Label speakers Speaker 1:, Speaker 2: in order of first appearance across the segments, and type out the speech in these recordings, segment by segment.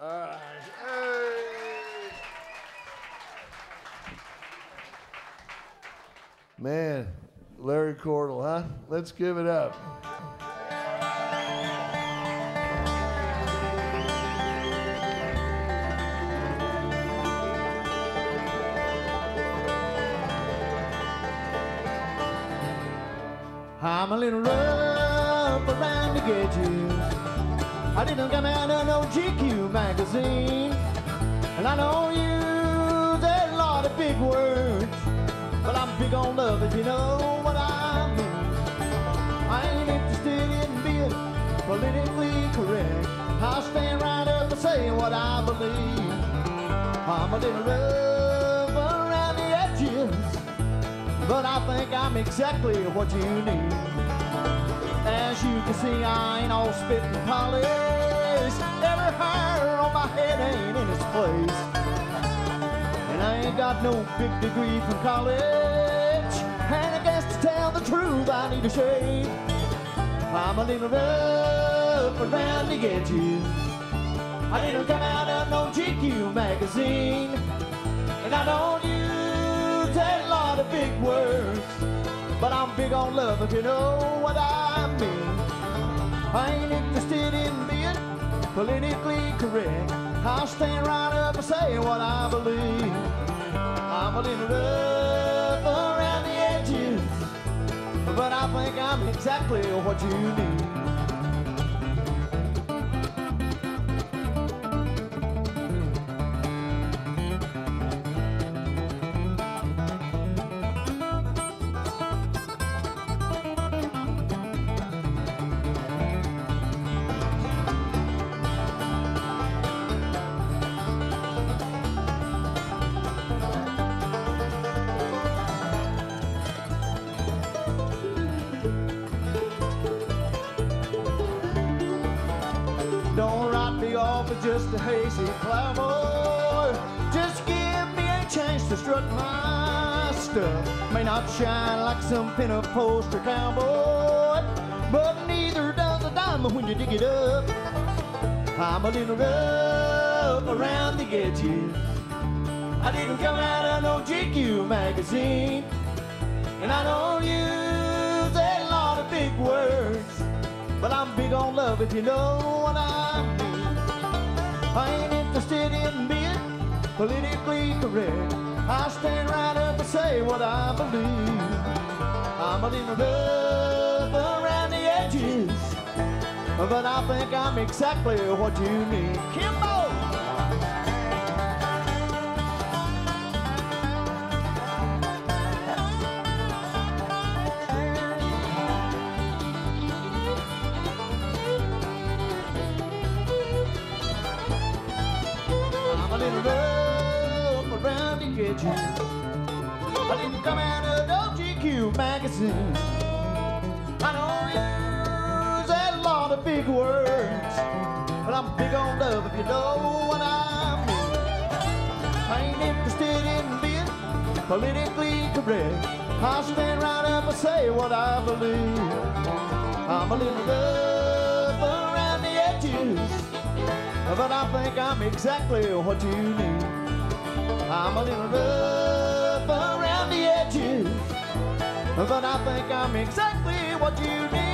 Speaker 1: All right. Hey. Man, Larry Cordle, huh? Let's give it up.
Speaker 2: I'm a little rough around the edges. I didn't come out of no GQ magazine, and I don't use a lot of big words, but I'm big on love if you know what I mean. I ain't interested in being politically correct. I'll stand right up and say what I believe. I'm a little rough around the edges, but I think I'm exactly what you need. As you can see, I ain't all spit and polish. Every hair on my head ain't in its place, and I ain't got no big degree from college. And I guess to tell the truth, I need a shave. I'm a little rough around the edges. I didn't come out of no GQ magazine, and I don't use a lot of big words, but I'm big on love if you know what I mean. I ain't interested in being politically correct. I'll stand right up and say what I believe. I'm a little rough around the edges, but I think I'm exactly what you need. Don't write me off as just a hazy cowboy. Just give me a chance to strut my stuff. May not shine like some pinup poster cowboy, but neither does a diamond when you dig it up. I'm a little rough around the edges. I didn't come out of no GQ magazine, and I don't use a lot of big words, but I'm big on love if you know what I mean. I ain't interested in being politically correct. I stand right up and say what I believe. I'm a little rough around the edges, but I think I'm exactly what you need. Kimbo! A little rough around the edges. I didn't come out of no GQ magazine. I don't use a lot of big words, but I'm big on love if you know what I mean. I ain't interested in being politically correct. I'll stand right up and say what I believe. I'm a little rough around the edges, but I think I'm exactly what you need. I'm a little rough around the edges, but I think I'm exactly what you need.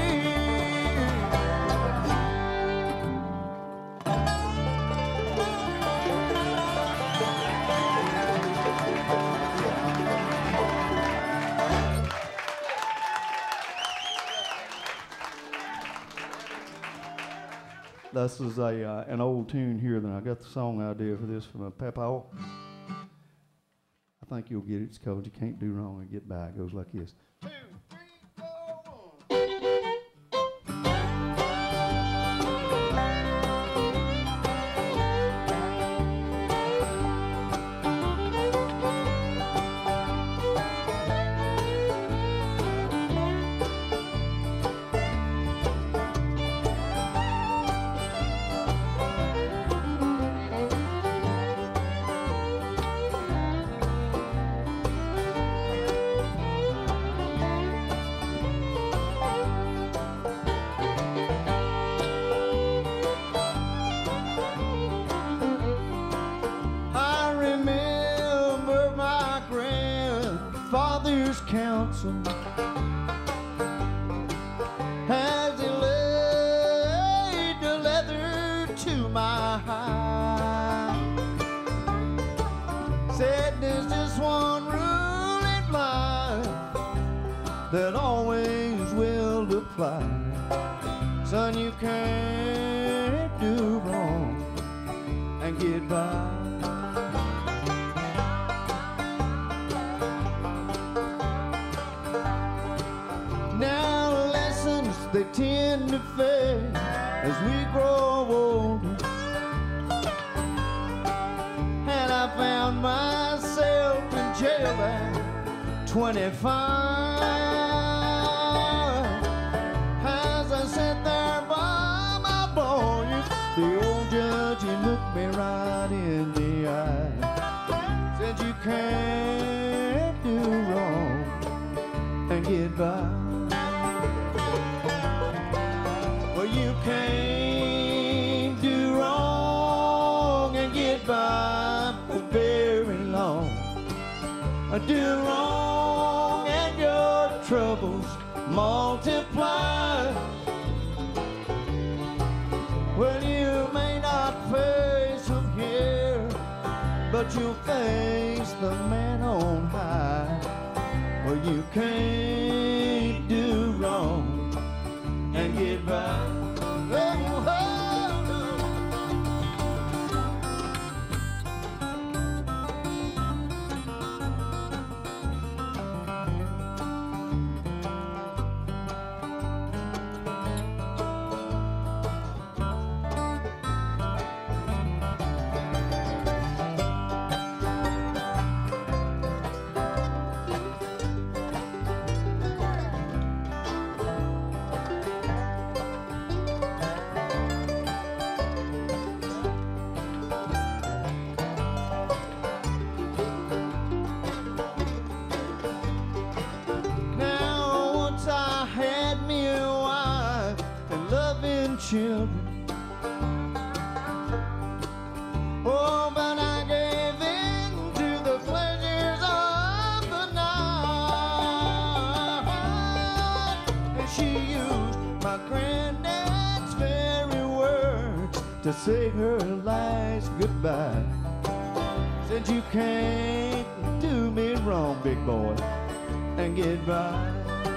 Speaker 2: This is an old tune here that I got the song idea for this from a Papa. I think you'll get it. It's called You Can't Do Wrong and Get By. It goes like this. 2, 3, 4, 1. father's counsel as he laid the leather to my high. Said there's just one rule in life that always will apply. Son, you can't do wrong and get by. Now lessons they tend to fade as we grow older, and I found myself in jail at 25. As I sat there by my lawyer, the old judge, he looked me right in the eye. Said you can't do wrong and get by. Well, you can't do wrong and get by for very long. Do wrong and your troubles multiply. Well, you may not face them here, but you'll face the man on high. Well, you can't do wrong and get by. Oh, oh, oh. Children, oh, but I gave in to the pleasures of the night, and she used my granddad's very words to say her last goodbye. Said you can't do me wrong, big boy, and get by.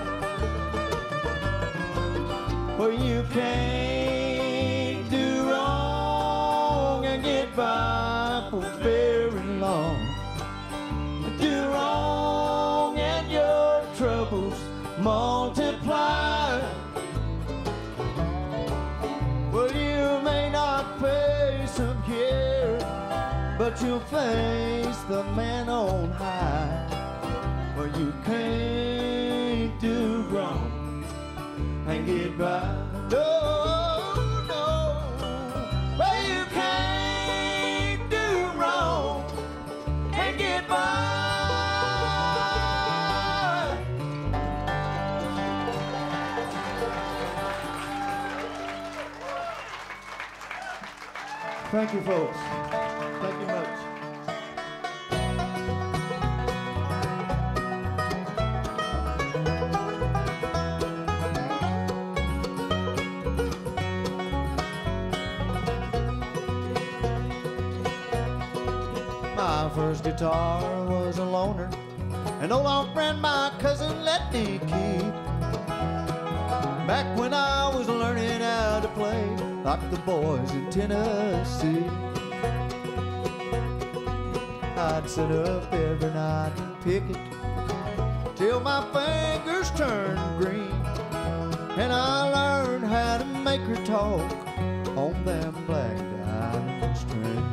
Speaker 2: Well, you can't do wrong and get by for very long. Do wrong and your troubles multiply. Well, you may not face them here, but you'll face the man on high. Well, you can't do wrong and get by. No, no. Well, you can't do wrong and get by. Thank you, folks. Thank you much. My first guitar was a loner, an old friend my cousin let me keep. Back when I was learning how to play like the boys in Tennessee, I'd sit up every night and pick it till my fingers turned green, and I learned how to make her talk on them black diamond strings.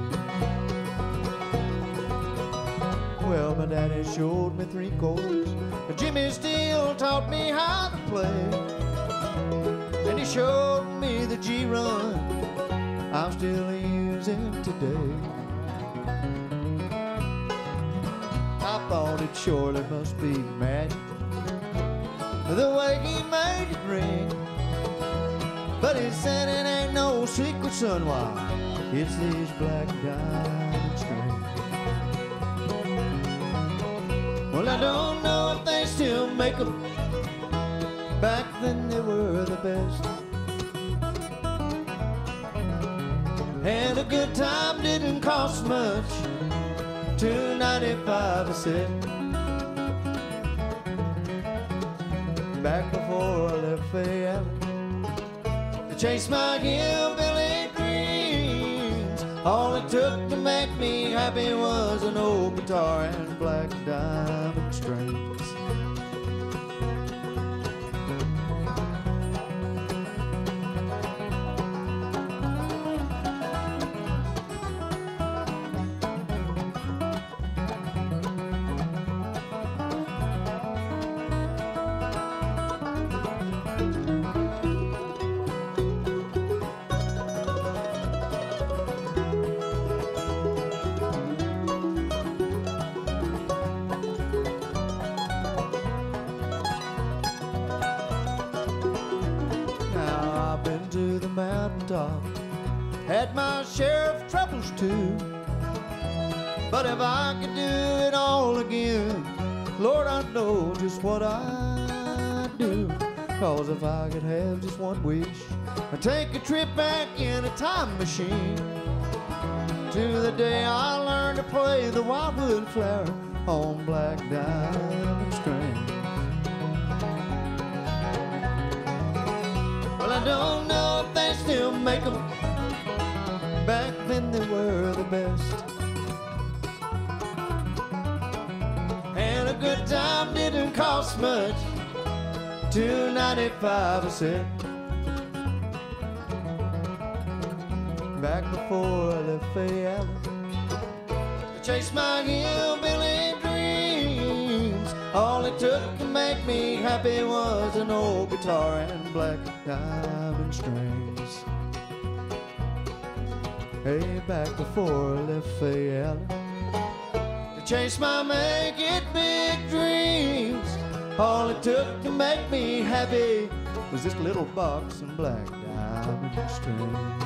Speaker 2: Well, my daddy showed me 3 chords, but Jimmy still taught me how to play. And he showed me the G-run I'm still using today. I thought it surely must be magic, the way he made it ring. But he said it ain't no secret, son, why, it's these black diamond strings. Well, I don't know if they make them. Back then they were the best. And a good time didn't cost much, $2.95 a set. Back before I left Fayette to chase my hillbilly dreams, all it took to make me happy was an old guitar and black diamond strings. Had my share of troubles too, but if I could do it all again, Lord, I know just what I'd do. 'Cause if I could have just one wish, I'd take a trip back in a time machine to the day I learned to play the wildwood flower on black diamond strings. Well, I don't know if they still make them. Back then they were the best. And a good time didn't cost much, $2.95 a set. Back before I left Fayette to chase my hillbilly dreams, all it took to make me happy was an old guitar and black diamond strings. Hey, back before I left Fayette to chase my make-it big dreams, all it took to make me happy was this little box and black diamond strings.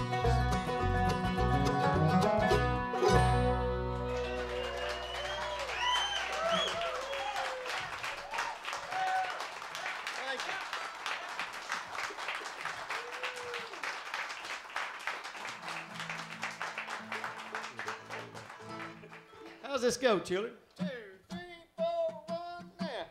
Speaker 2: How's this go, children? 2, 3, 4, 1, now.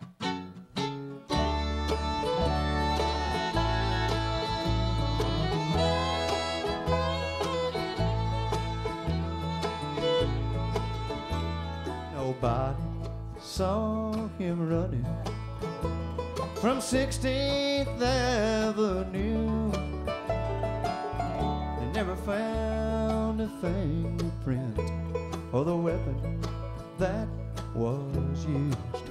Speaker 2: Nobody saw him running from 16th Avenue. They never found a fingerprint or the weapon that was used,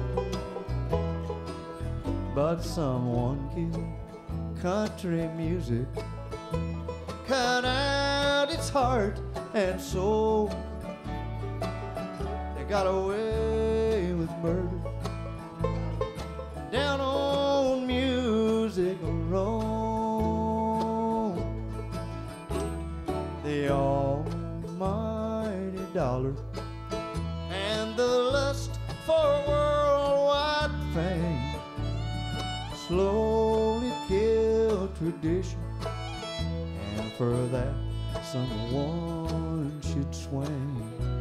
Speaker 2: but someone killed country music, cut out its heart and soul. They got away with murder down on Music Row. The almighty dollar and the lust for worldwide fame slowly killed tradition, and for that someone should swing.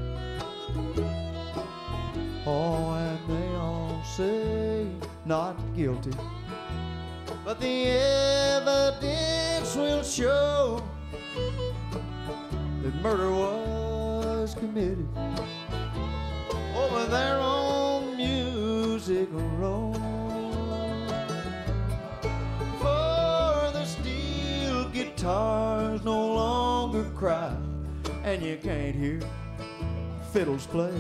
Speaker 2: Oh, and they all say not guilty, but the evidence will show that murder was committed over there on Music Row. For the steel guitars no longer cry, and you can't hear fiddles play,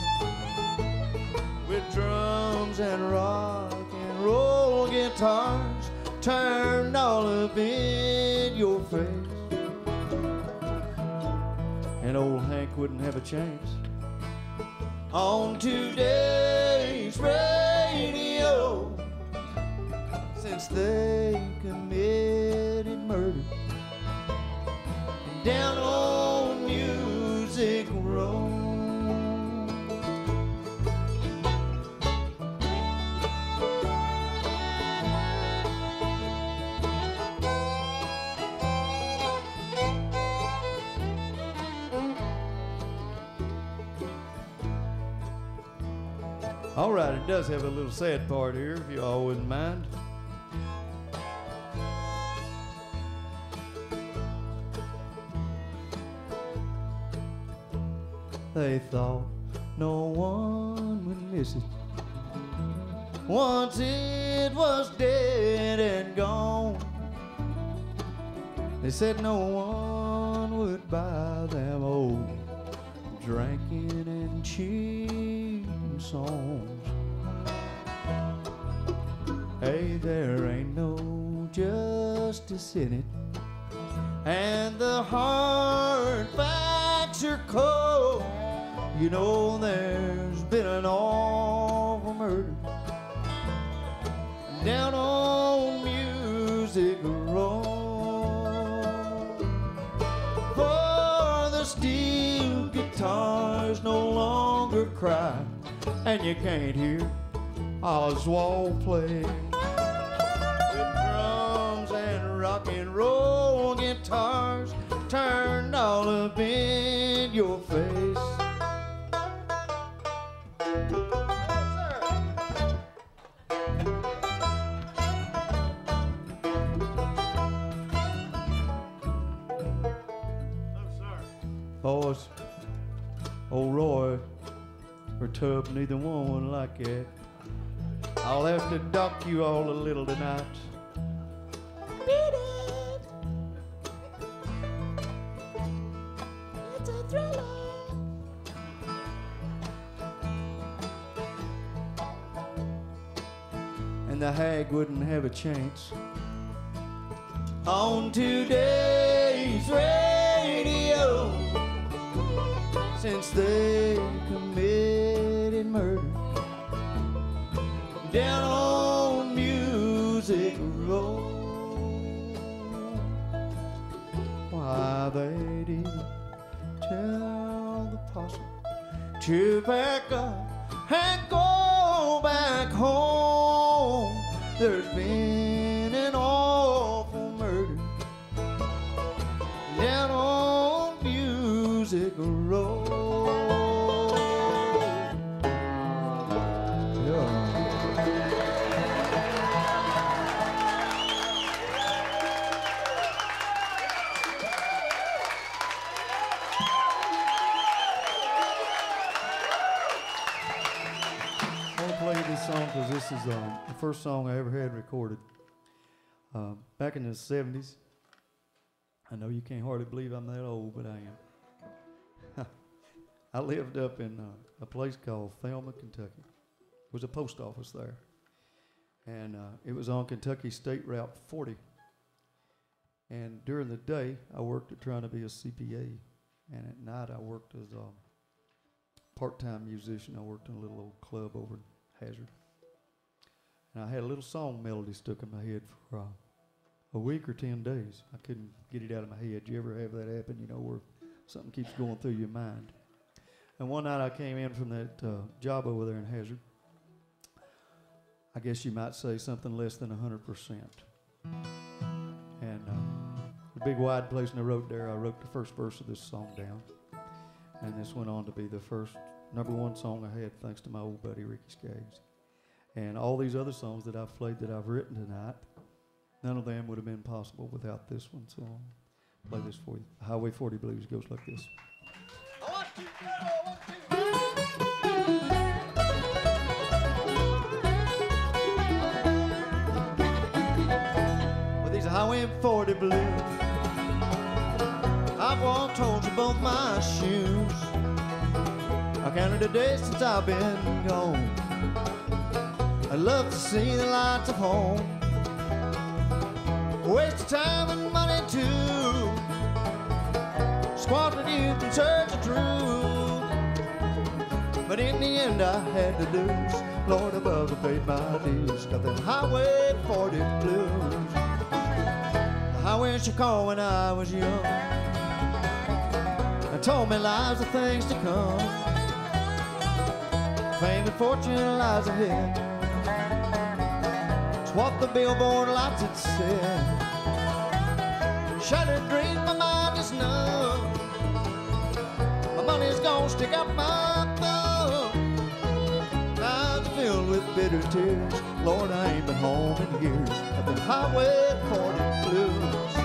Speaker 2: with drums and rock and roll guitars turned all up in your face. And old Hank wouldn't have a chance on today's radio, since they committed murder down on Music Row. All right, it does have a little sad part here, if you all wouldn't mind. They thought no one would miss it once it was dead and gone. They said no one would buy them old drinking and cheating songs. Hey, there ain't no justice in it, and the hard facts are cold. You know there's been an awful murder down on Music Row. For the steel guitars no longer cry, and you can't hear Oswald playing with drums and rock and roll guitars turned all up in your face. Boys, old Roy or Tub, neither one would like it. I'll have to dock you all a little tonight. Beat it! It's a thriller. And the hag wouldn't have a chance on today's radio, since they committed murder down on Music Row. Why they didn't tell the posse to back up and go back home. There's been an awful murder down on Music Row. Because this is the first song I ever had recorded back in the 70s. I know you can't hardly believe I'm that old, but I am. I lived up in a place called Thelma, Kentucky. There was a post office there, and it was on Kentucky State Route 40. And during the day, I worked at trying to be a CPA, and at night I worked as a part-time musician. I worked in a little old club over in Hazard. And I had a little song melody stuck in my head for a week or 10 days. I couldn't get it out of my head. You ever have that happen, you know, where something keeps going through your mind? And one night I came in from that job over there in Hazard. I guess you might say something less than 100%. And the big wide place in the road there, I wrote the first verse of this song down. And this went on to be the first #1 song I had, thanks to my old buddy Ricky Skaggs. And all these other songs that I've played that I've written tonight, none of them would have been possible without this one. So I'll play this for you. Highway 40 Blues goes like this. Well, these are Highway 40 Blues. I've walked holes in both my shoes. I counted the days since I've been gone. I love to see the lights of home. Waste of time and money too. Squandered youth in search of truth. But in the end I had to lose. Lord above, I paid my dues. Got the Highway 40 Blues. The highway she called when I was young. I told me lies of things to come. Fame and fortune lies ahead. It's what the billboard lights had said. Shattered dreams, my mind is numb. My money's gonna stick out my thumb. I've through tears. Lord, I ain't been home in years. I've been Highway 40 blues.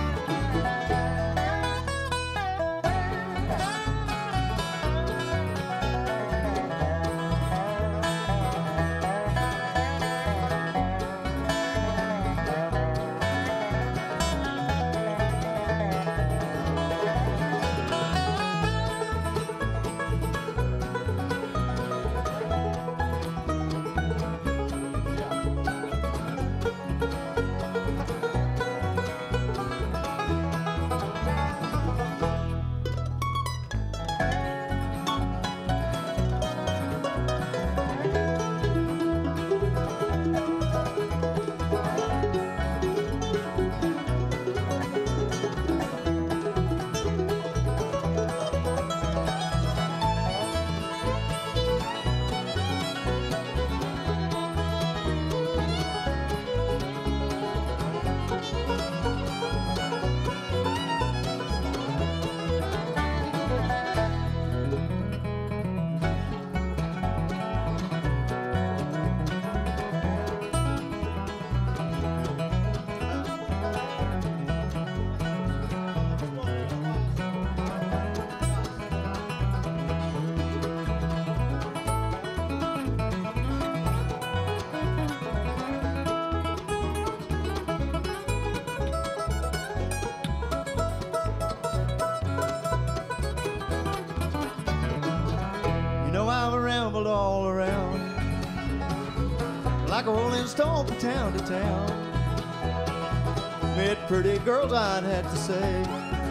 Speaker 2: You know I've rambled all around like a rolling stone from town to town. Met pretty girls I'd had to say,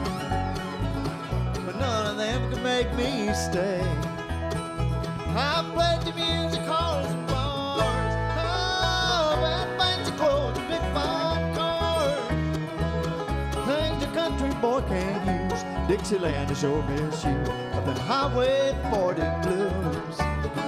Speaker 2: but none of them could make me stay. I played the music halls and bars, oh, bad fancy clothes and big fine cars, things a country boy can't use. Dixieland, I sure miss you. I've been Highway 40 blues.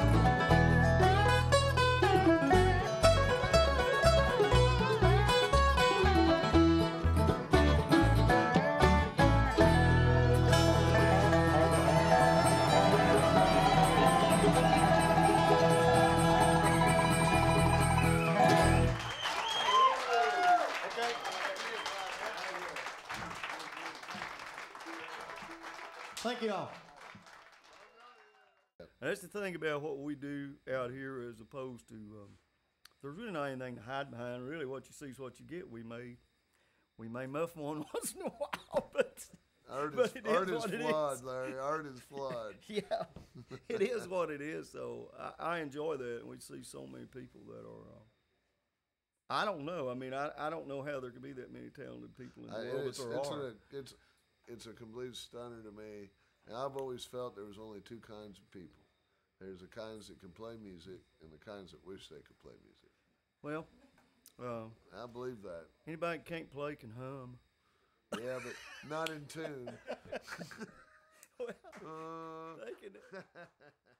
Speaker 2: Thank you all.
Speaker 3: That's the thing about what we do out here, as opposed to there's really not anything to hide behind. Really, what you see is what you get. We may muff one once in a while, but
Speaker 1: Art
Speaker 3: but
Speaker 1: is,
Speaker 3: it is
Speaker 1: art is
Speaker 3: what it
Speaker 1: flawed,
Speaker 3: is.
Speaker 1: Larry. Art is flawed.
Speaker 3: Yeah, it is what it is. So I enjoy that, and we see so many people that are. I don't know. I mean, I don't know how there could be that many talented people in the world, but there are.
Speaker 1: It's a complete stunner to me. And I've always felt there was only two kinds of people. There's the kinds that can play music and the kinds that wish they could play music.
Speaker 3: Well,
Speaker 1: I believe that.
Speaker 3: anybody that can't play can hum.
Speaker 1: Yeah, but not in tune.
Speaker 3: Well, they can.